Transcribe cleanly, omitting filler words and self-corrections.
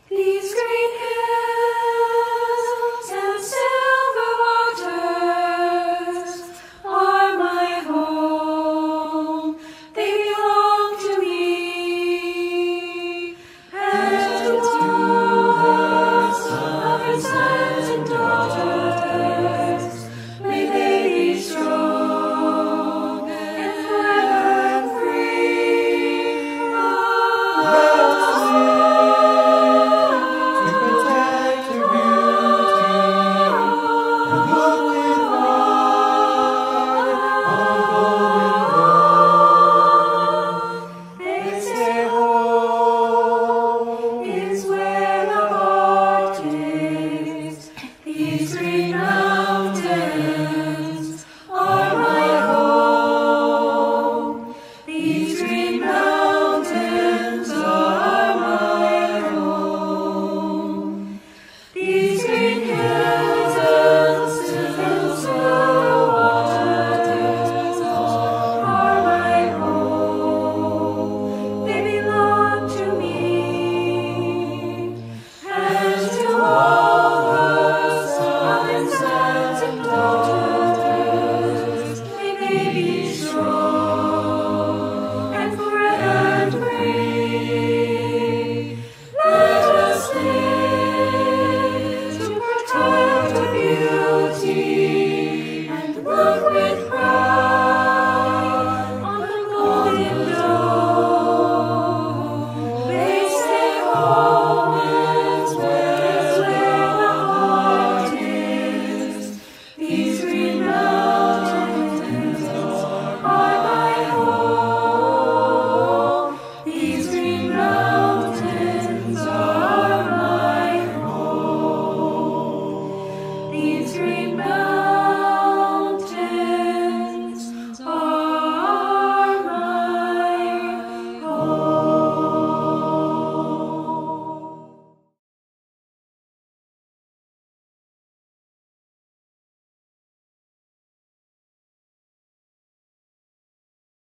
These green hills and silver waters are my home. They belong to me. And to all of sons and daughters, may they be strong and forever free. Is where the heart is. These green mountains